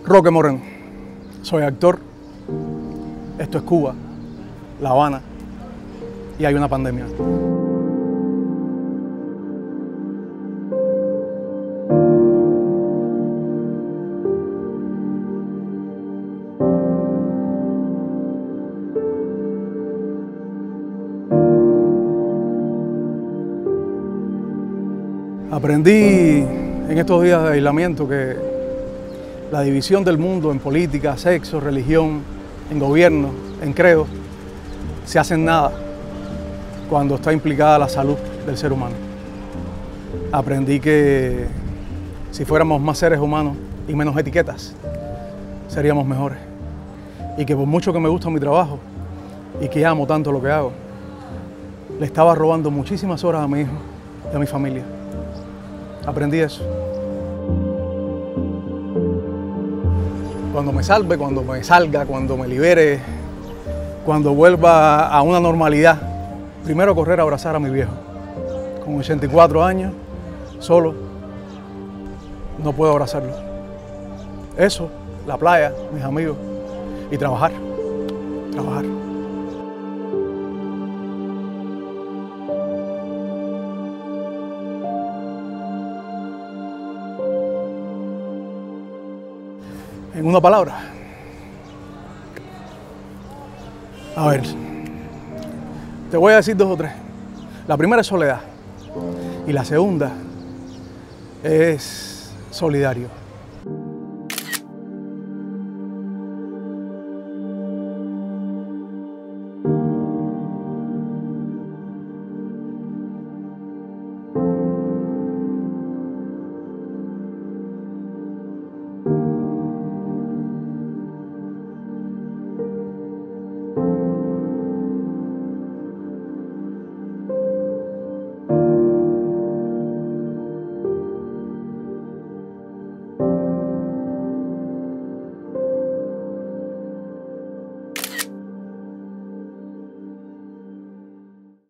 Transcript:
Roque Moreno, soy actor, esto es Cuba, La Habana y hay una pandemia. Aprendí en estos días de aislamiento que la división del mundo en política, sexo, religión, en gobierno, en credo, se hace en nada cuando está implicada la salud del ser humano. Aprendí que si fuéramos más seres humanos y menos etiquetas, seríamos mejores. Y que por mucho que me gusta mi trabajo y que amo tanto lo que hago, le estaba robando muchísimas horas a mi hijo y a mi familia. Aprendí eso. Cuando me salve, cuando me salga, cuando me libere, cuando vuelva a una normalidad, primero correr a abrazar a mi viejo. Con 84 años, solo, no puedo abrazarlo. Eso, la playa, mis amigos y trabajar. En una palabra. A ver, te voy a decir dos o tres. La primera es soledad y la segunda es solidario.